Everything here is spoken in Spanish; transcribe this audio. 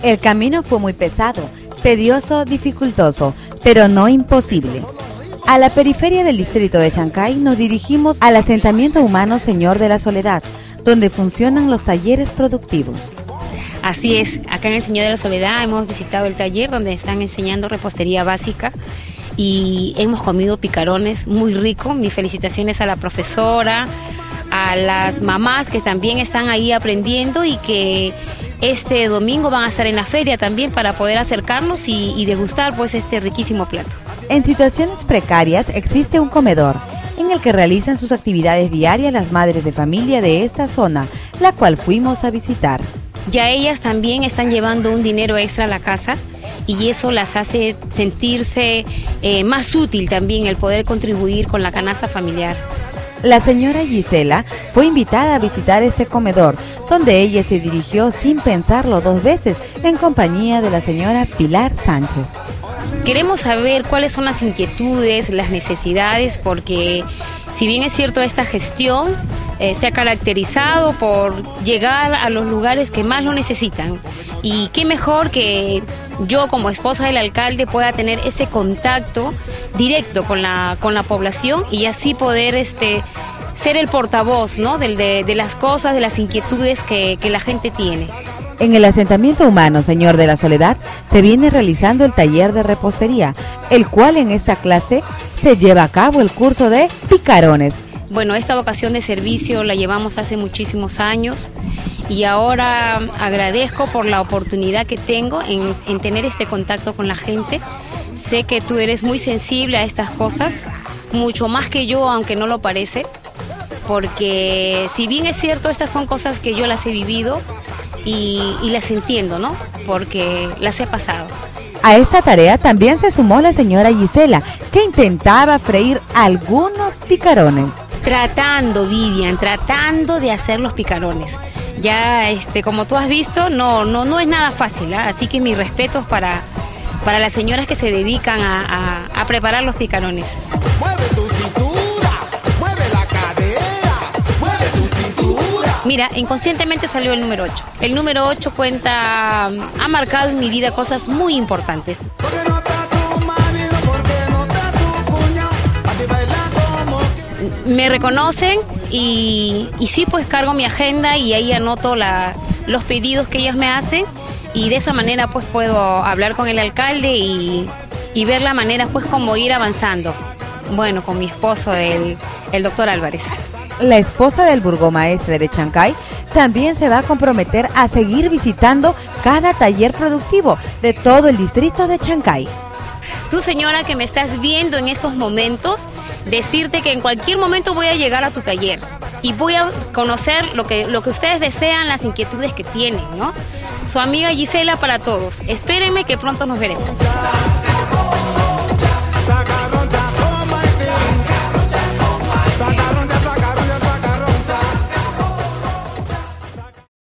El camino fue muy pesado, tedioso, dificultoso, pero no imposible. A la periferia del distrito de Chancay nos dirigimos al asentamiento humano Señor de la Soledad, donde funcionan los talleres productivos. Así es, acá en el Señor de la Soledad hemos visitado el taller donde están enseñando repostería básica y hemos comido picarones muy ricos. Mis felicitaciones a la profesora, a las mamás que también están ahí aprendiendo y que este domingo van a estar en la feria también para poder acercarnos y degustar pues este riquísimo plato. En situaciones precarias existe un comedor en el que realizan sus actividades diarias las madres de familia de esta zona, la cual fuimos a visitar. Ya ellas también están llevando un dinero extra a la casa y eso las hace sentirse más útil también el poder contribuir con la canasta familiar. La señora Gisela fue invitada a visitar este comedor, donde ella se dirigió sin pensarlo 2 veces, en compañía de la señora Pilar Sánchez. Queremos saber cuáles son las inquietudes, las necesidades, porque si bien es cierto esta gestión se ha caracterizado por llegar a los lugares que más lo necesitan. Y qué mejor que yo como esposa del alcalde pueda tener ese contacto directo con la población y así poder ser el portavoz, ¿no? de las cosas, de las inquietudes que la gente tiene. En el asentamiento humano Señor de la Soledad se viene realizando el taller de repostería, el cual en esta clase se lleva a cabo el curso de picarones. Bueno, esta vocación de servicio la llevamos hace muchísimos años y ahora agradezco por la oportunidad que tengo en tener este contacto con la gente. Sé que tú eres muy sensible a estas cosas, mucho más que yo, aunque no lo parece, porque si bien es cierto, estas son cosas que yo las he vivido y las entiendo, ¿no? Porque las he pasado. A esta tarea también se sumó la señora Gisela, que intentaba freír algunos picarones. Vivian, tratando de hacer los picarones. Ya, como tú has visto, no es nada fácil, ¿eh? Así que mis respetos para las señoras que se dedican a preparar los picarones. Mueve tu cintura, mueve la cadera, mueve tu cintura. Mira, inconscientemente salió el número 8. El número 8 ha marcado en mi vida cosas muy importantes. Me reconocen y sí, pues cargo mi agenda y ahí anoto los pedidos que ellas me hacen y de esa manera pues puedo hablar con el alcalde y ver la manera pues como ir avanzando. Bueno, con mi esposo, el doctor Álvarez. La esposa del burgomaestre de Chancay también se va a comprometer a seguir visitando cada taller productivo de todo el distrito de Chancay. Tú, señora, que me estás viendo en estos momentos, decirte que en cualquier momento voy a llegar a tu taller y voy a conocer lo que ustedes desean, las inquietudes que tienen, ¿no? Su amiga Gisela para todos. Espérenme que pronto nos veremos.